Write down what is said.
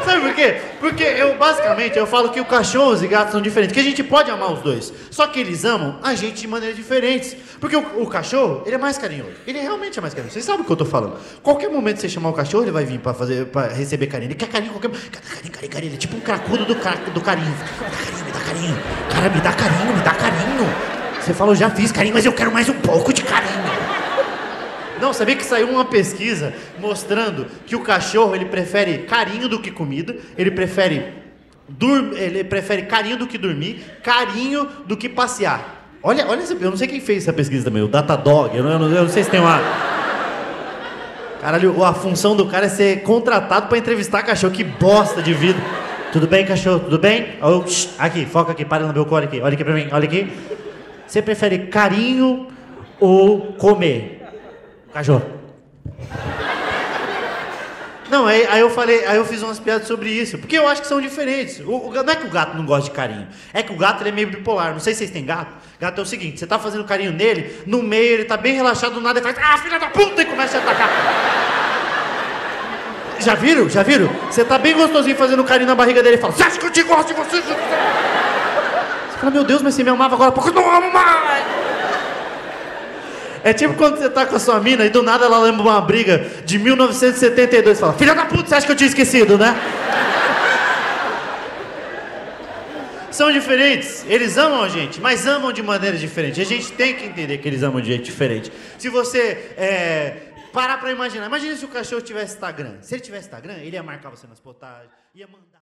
Sabe por quê? Porque basicamente, eu falo que o cachorro e gatos são diferentes, que a gente pode amar os dois, só que eles amam a gente de maneiras diferentes. Porque o cachorro, ele é mais carinhoso. Ele realmente é mais carinhoso. Vocês sabem o que eu tô falando. Qualquer momento que você chamar o cachorro, ele vai vir pra receber carinho. Ele quer carinho qualquer momento. Carinho. Ele é tipo um cracudo do carinho. Me dá carinho. Cara, me dá carinho. Você falou, já fiz carinho, mas eu quero mais um pouco de carinho. Não, sabia que saiu uma pesquisa mostrando que o cachorro, ele prefere carinho do que comida, ele prefere carinho do que dormir, carinho do que passear. Olha, eu não sei quem fez essa pesquisa também, o Datadog, eu não sei se tem uma... Caralho, a função do cara é ser contratado pra entrevistar cachorro, que bosta de vida. Tudo bem, cachorro? Tudo bem? Aqui, foca aqui, para no meu colo aqui, olha aqui pra mim, olha aqui. Você prefere carinho ou comer? Cachorro. Não, aí eu fiz umas piadas sobre isso, porque eu acho que são diferentes. Não é que o gato não gosta de carinho, é que o gato ele é meio bipolar. Não sei se vocês têm gato. Gato é o seguinte, você tá fazendo carinho nele, no meio ele tá bem relaxado, do nada ele faz, filha da puta, e começa a atacar. Já viram? Você tá bem gostosinho fazendo carinho na barriga dele e fala, você acha que eu te gosto de você? Você fala, meu Deus, mas você me amava agora, porque eu não amo mais. É tipo quando você tá com a sua mina e do nada ela lembra uma briga de 1972 e fala, filha da puta, você acha que eu tinha esquecido, né? São diferentes, eles amam a gente, mas amam de maneira diferente. A gente tem que entender que eles amam de jeito diferente. Se você parar pra imaginar, imagina se o cachorro tivesse Instagram. Se ele tivesse Instagram, ele ia marcar você nas postagens, ia mandar...